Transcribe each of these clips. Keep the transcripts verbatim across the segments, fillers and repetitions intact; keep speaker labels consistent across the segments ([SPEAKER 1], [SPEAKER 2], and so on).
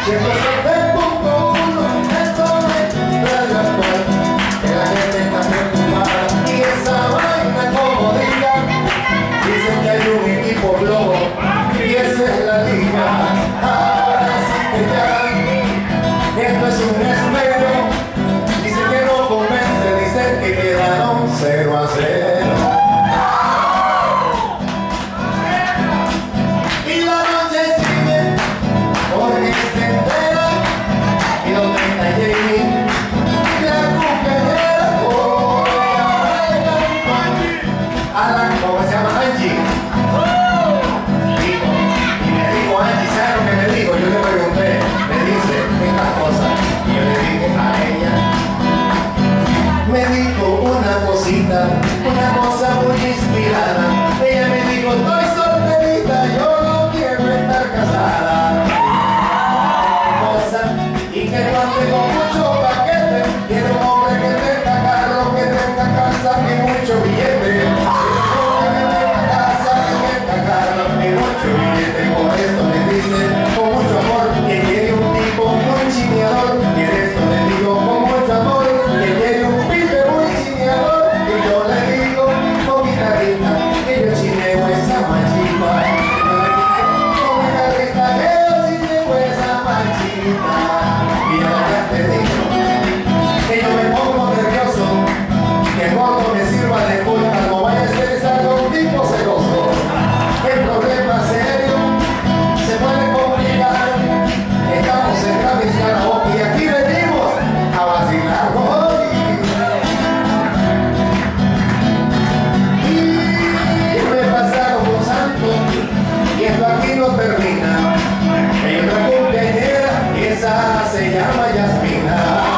[SPEAKER 1] ciento siete punto uno, esto es Radio Actual. Que la gente está preocupada y esa vaina como diga. Dicen que hay un equipo globo y esa es la liga. Ahora sí que ya, esto es un esmero. Dicen que no convence, dicen que quedaron cero a cero. Una cosa muy inspirada. Ella me dijo, estoy solterita, yo no quiero estar casada. Cosa, y que no ande con mucho paquete. Quiero un hombre que tenga carro, que tenga casa y mucho billete. Quiero un hombre que tenga casa, que tenga carro y mucho billete. Por eso me dice con mucho amor que quiere un tipo muy chineador. Y en eso le digo con mucho amor que quiere un pibe muy chineador. Y yo le digo con guitarrita que yo chineo esa machita. Con guitarrita que yo chineo esa machita. Y ahora ya te digo que yo me pongo nervioso, que el gordo me sirva de puta, no vaya a ser algo un tipo celoso. El problema serio se puede complicar. Estamos en Travis Karaoke y aquí venimos a vacilar hoy. Y esto aquí no termina. Hay una cumpleañera y esa se llama Yasmina.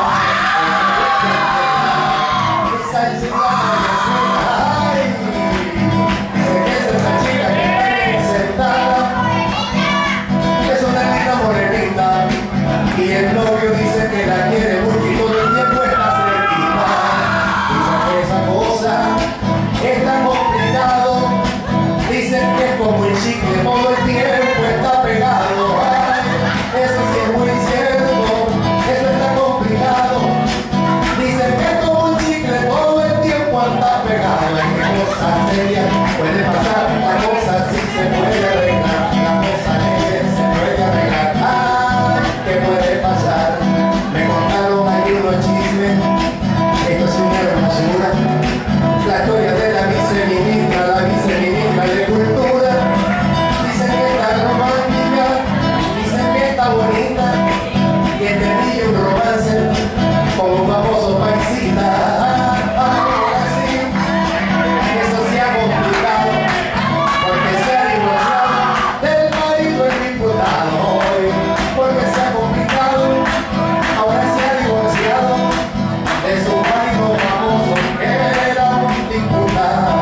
[SPEAKER 1] Esa se llama Yasmina. Ay, dice que es esa chica que está sentada. Es una linda morenita. Y el novio dice que la quiere mucho y todo el tiempo está cerquita. Dice que esa cosa es tan complicado. Dicen que es como el chicle, todo el tiempo está pegado. Ay, eso sí es muy cierto, eso está complicado. Dicen que es como un chicle, todo el tiempo anda pegado. Hay cosas serias, puede pasar, la cosa sí se puede arreglar. La cosa es, se puede arreglar. Ay, ¿qué puede pasar? Me contaron ahí unos chismes. Esto es una hermosura. La historia de la viceministra, la viceministra de Cultura. Dicen que está romántica, dicen que está bonita, que tenía un romance con un famoso paisita. Ahora sí, eso se ha complicado, porque se ha divorciado del marido el diputado. Porque se ha complicado, ahora se ha divorciado de su marido famoso que era un diputado.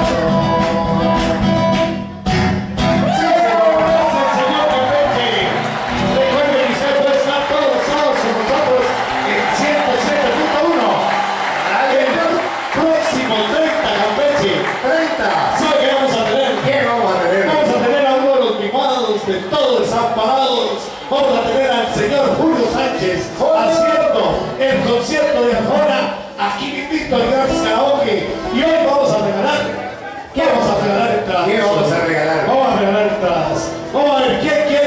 [SPEAKER 2] De todos desamparados, vamos a tener al señor Julio Sánchez haciendo el concierto de Arjona aquí mismito en Travis Karaoke. Y hoy vamos a regalar, ¿qué vamos a regalar entradas?
[SPEAKER 1] ¿Qué vamos a regalar?
[SPEAKER 2] Vamos a regalar entradas. Vamos a ver quién quiere.